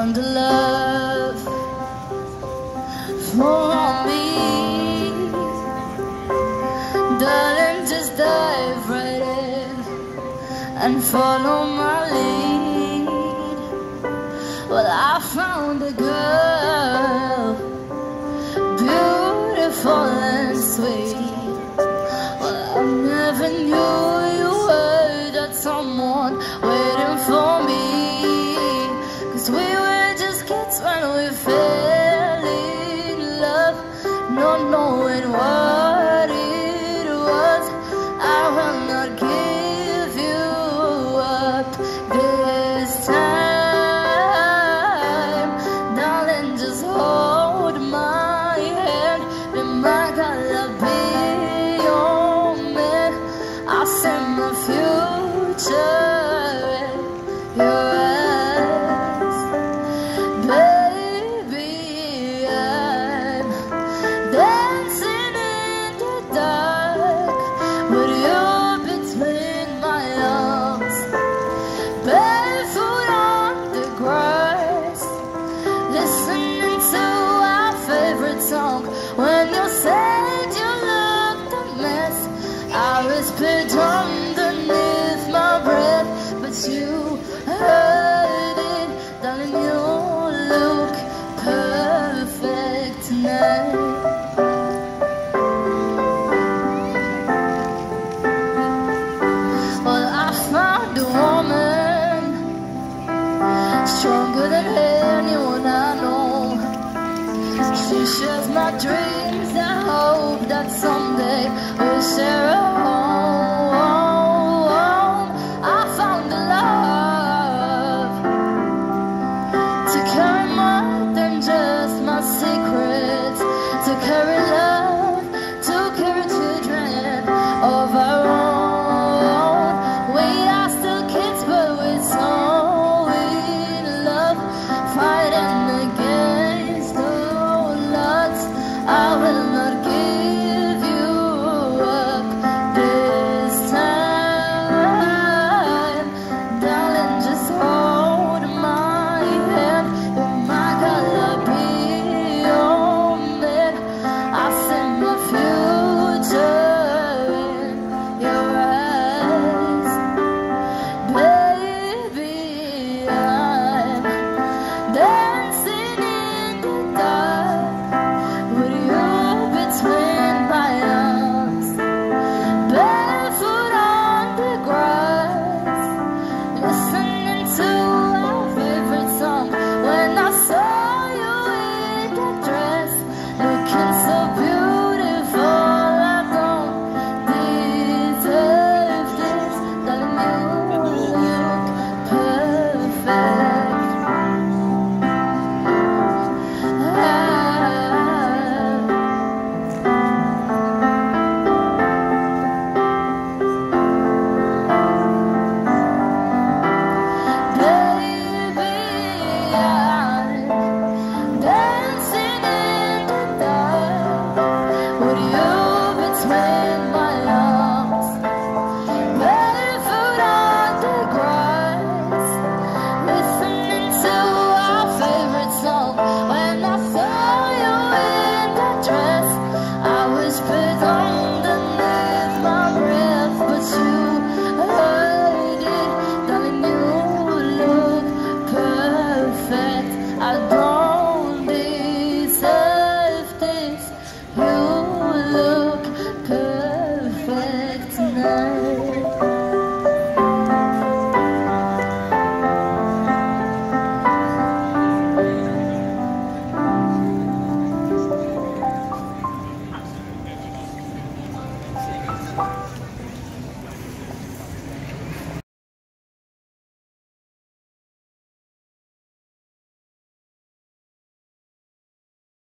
found a love for me. Darling, just dive right in and follow my lead. Well, I found a girl, beautiful and sweet. Well, I never knew you were that someone waiting for me. 'Cause we were just kids when we fell in love, not knowing what it was. I will not give you up this time. Darling, just hold my hand. Be my girl, I'll be your man. I'll send my future in your eyes. Baby, I'm dancing in the dark with you between my arms, barefoot on the grass, listening to our favorite song. When you said you looked a mess, I whispered underneath my breath, but you heard it. Darling, you look perfect tonight. Well, I found a woman stronger than anyone I know. She shares my dreams. I hope that someday we'll share